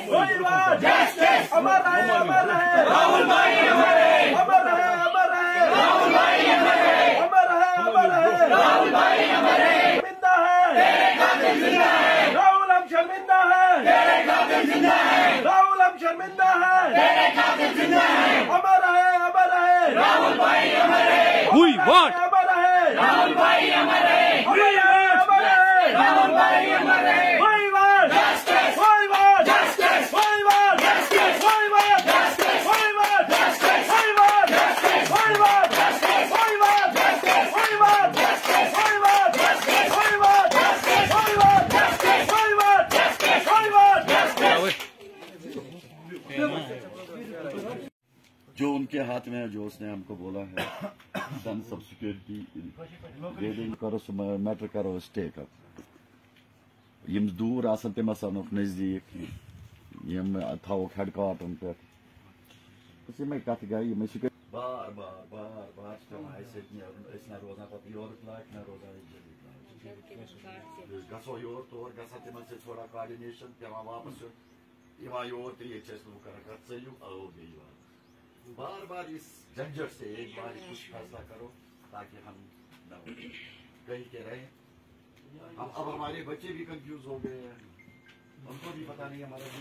अमर रहे, अमर रहे राहुल भाई, अमर रहे, अमर रहे, अमर रहे राहुल भाई, अमर रहे, अमर रहे, अमर रहे राहुल भाई, अमर रहे। शर्मिंदा है, तेरे कातिल जिंदा है, राहुल हम शर्मिंदा है, तेरे कातिल जिंदा है, राहुल हम शर्मिंदा है, तेरे कातिल जिंदा है। अमर रहे राहुल भाई, अमर रहे। We want अमर रहे राहुल भाई, अमर रहे, अमर रहे, अमर रहे राहुल भाई, अमर रहे। We want justice, we want justice, we want justice, we want justice, we want justice, we want justice, we want justice, we want justice, we want justice, we want justice, we want justice, we want justice, we want justice, we want justice। जो उनके हाथ में है, जो उसने हमको बोला है सन सब सिक्योरिटी रेडिंग करो मैटर करो स्टे कर यम दूर आसन तम नजदीक यम थोक हेडक्वार्टरन पे यमे कत गई यमे बार बार बार बार ना रोजान पे योर लाइक ना रोजान गो योर तौर ग तम थोड़ा कोऑर्डिनेशन पेवान वापस योर तो ये कर चलू आओ बार बार इस झंझट से एक बार कुछ फैसला करो ताकि हम कहीं के रहे। अब हमारे बच्चे भी कंफ्यूज हो गए हैं, उनको भी पता नहीं हमारा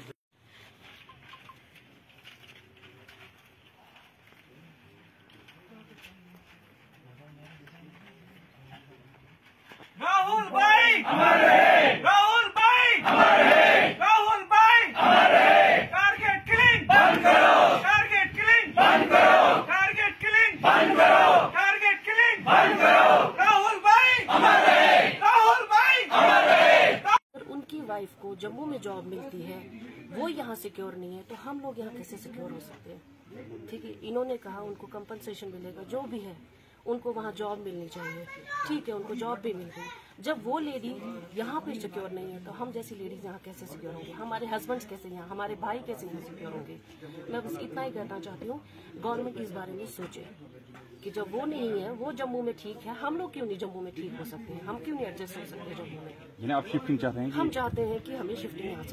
राहुल भाई, अमर रहे, राहुल भाई, अमर रहे, राहुल भाई, अमर रहे। टारगेट किलिंग बंद करो, टारगेट किलिंग बंद करो, टारगेट किलिंग बंद करो, टारगेट किलिंग बंद करो। राहुल भाई, अमर रहे, राहुल भाई, अमर रहे। उनकी वाइफ को जम्मू में जॉब मिलती है, वो यहाँ सिक्योर नहीं है, तो हम लोग यहाँ कैसे सिक्योर हो सकते हैं? ठीक है, इन्होंने कहा उनको कंपनसेशन मिलेगा, जो भी है उनको वहाँ जॉब मिलनी चाहिए। ठीक है, उनको जॉब भी मिल गई। जब वो लेडी यहाँ पे सिक्योर नहीं है, तो हम जैसी लेडीज यहाँ कैसे सिक्योर होंगे? हमारे हस्बैंड्स कैसे यहाँ, हमारे भाई कैसे यहाँ सिक्योर होंगे? मैं बस इतना ही कहना चाहती हूँ, गवर्नमेंट इस बारे में सोचे कि जब वो नहीं है, वो जम्मू में ठीक है, हम लोग क्यों नहीं जम्मू में ठीक हो सकते हैं? हम क्यों नहीं एडजस्ट हो सकते जम्मू में? जिन्हें आप शिफ्टिंग चाहते हैं? हम चाहते हैं कि हमें शिफ्टिंग यहाँ से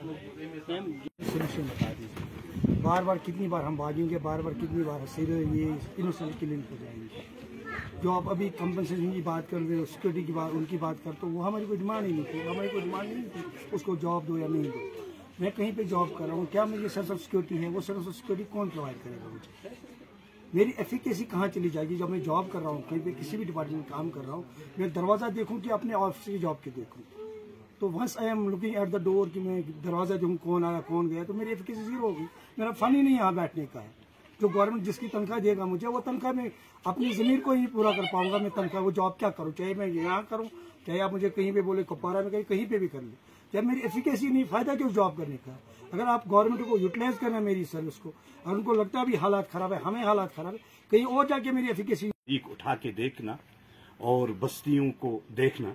चाहिए। सोल्यूशन बता दीजिए। बार बार कितनी बार हम भागेंगे, बार बार कितनी बार ये इनोसेंट किलिंग हो जाएंगे। जो आप अभी कंपनसेशन की बात कर रहे हो, सिक्योरिटी की बात, उनकी बात करते हो, वो हमारी कोई डिमांड ही नहीं थी। हमारी कोई डिमांड नहीं थी उसको जॉब दो या नहीं दो। मैं कहीं पे जॉब कर रहा हूँ, क्या मुझे सर्विस ऑफ सिक्योरिटी है? वो सर्विस ऑफ सिक्योरिटी कौन प्रोवाइड करेगा मुझे? मेरी एफिकेसी कहाँ चली जाएगी? जब मैं जॉब कर रहा हूँ, कहीं पे किसी भी डिपार्टमेंट में काम कर रहा हूँ, मैं दरवाजा देखूँ कि अपने ऑफिस की जॉब के देखूँ, तो once I am looking at the door कि मैं दरवाजा देखूँ कौन आया कौन गया, तो मेरी एफिकेसी जीरो होगी। मेरा फन ही नहीं यहाँ बैठने का है। जो गवर्नमेंट जिसकी तनख्वाह देगा मुझे, वो तनख्वाह में अपनी जमीन को ही पूरा कर पाऊंगा। मैं तनख्वाह वो जॉब क्या करूँ, चाहे मैं यहाँ करूँ, चाहे आप मुझे कहीं पे बोले कुपवारा में, कहीं पे भी कर ले। जब मेरी एफिकेसी नहीं, फायदा क्यों जॉब करने का? अगर आप गवर्नमेंट को यूटिलाइज करना मेरी सर्विस को, और उनको लगता है भी हालात खराब है, हमें हालात खराब है, कहीं और जाके मेरी एफिकेसी उठा के देखना और बस्तियों को देखना,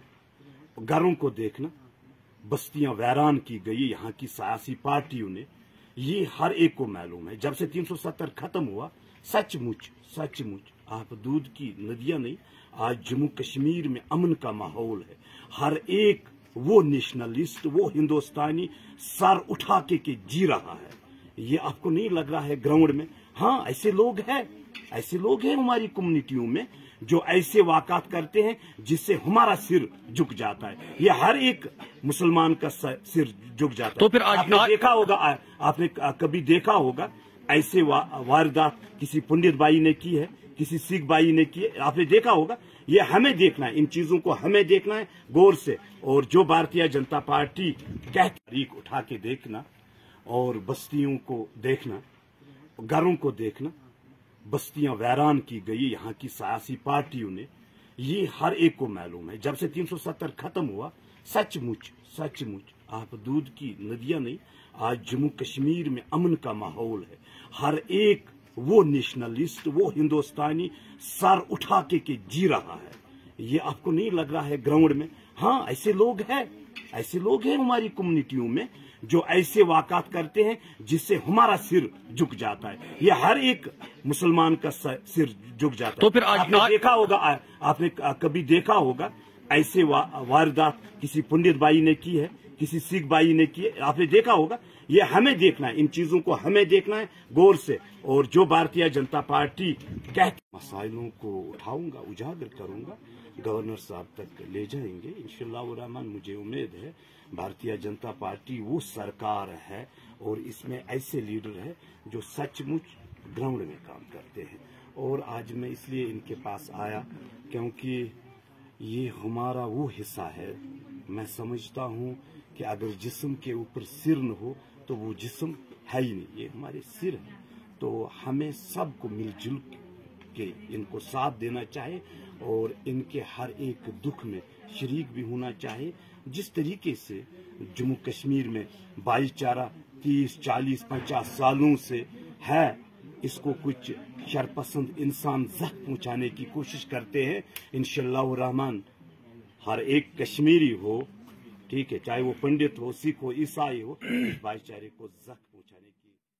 घरों को देखना, बस्तियां वैरान की गई यहाँ की सियासी पार्टियों ने, ये हर एक को मालूम है। जब से 370 खत्म हुआ, सचमुच सचमुच आप दूध की नदियां नहीं, आज जम्मू कश्मीर में अमन का माहौल है। हर एक वो नेशनलिस्ट, वो हिंदुस्तानी सर उठा के जी रहा है। ये आपको नहीं लग रहा है ग्राउंड में? हाँ, ऐसे लोग हैं, ऐसे लोग हैं हमारी कम्युनिटियों में जो ऐसे वाकात करते हैं जिससे हमारा सिर झुक जाता है। ये हर एक मुसलमान का सिर झुक जाता है। तो फिर आपने देखा होगा, आपने कभी देखा होगा ऐसे वारदात किसी पंडित भाई ने की है, किसी सिख भाई ने की है? आपने देखा होगा। ये हमें देखना है, इन चीजों को हमें देखना है गौर से। और जो भारतीय जनता पार्टी कहती, तारीख उठा के देखना और बस्तियों को देखना, घरों को देखना, बस्तियां वैरान की गई यहाँ की सियासी पार्टियों ने, ये हर एक को मालूम है। जब से 370 खत्म हुआ, सचमुच सचमुच आप दूध की नदियां नहीं, आज जम्मू कश्मीर में अमन का माहौल है। हर एक वो नेशनलिस्ट, वो हिंदुस्तानी सर उठा के जी रहा है। ये आपको नहीं लग रहा है ग्राउंड में? हाँ, ऐसे लोग हैं, ऐसे लोग हैं हमारी कम्युनिटियों में जो ऐसे वाकात करते हैं जिससे हमारा सिर झुक जाता है। ये हर एक मुसलमान का सिर झुक जाता है। तो फिर आपने देखा होगा, आपने कभी देखा होगा ऐसे वारदात किसी पंडित भाई ने की है, किसी सिख भाई ने की है? आपने देखा होगा। ये हमें देखना है, इन चीजों को हमें देखना है गौर से। और जो भारतीय जनता पार्टी कहती मसाइलों को उठाऊंगा, उजागर करूंगा, गवर्नर साहब तक ले जाएंगे इंशाअल्लाह रहमान। मुझे उम्मीद है भारतीय जनता पार्टी वो सरकार है और इसमें ऐसे लीडर है जो सचमुच ग्राउंड में काम करते हैं। और आज मैं इसलिए इनके पास आया क्योंकि ये हमारा वो हिस्सा है। मैं समझता हूँ कि अगर जिस्म के ऊपर सिर न हो तो वो जिस्म है ही नहीं, ये हमारे सिर है। तो हमें सबको मिलजुल के इनको साथ देना चाहिए और इनके हर एक दुख में शरीक भी होना चाहिए। जिस तरीके से जम्मू कश्मीर में भाईचारा 30, 40, 50 सालों से है, इसको कुछ शरपसंद इंसान जख्म पहुंचाने की कोशिश करते हैं। इंशाअल्लाह रहमान हर एक कश्मीरी हो, ठीक है, चाहे वो पंडित हो, सिख हो, ईसाई हो, इस भाईचारे को जख्म पहुंचाने की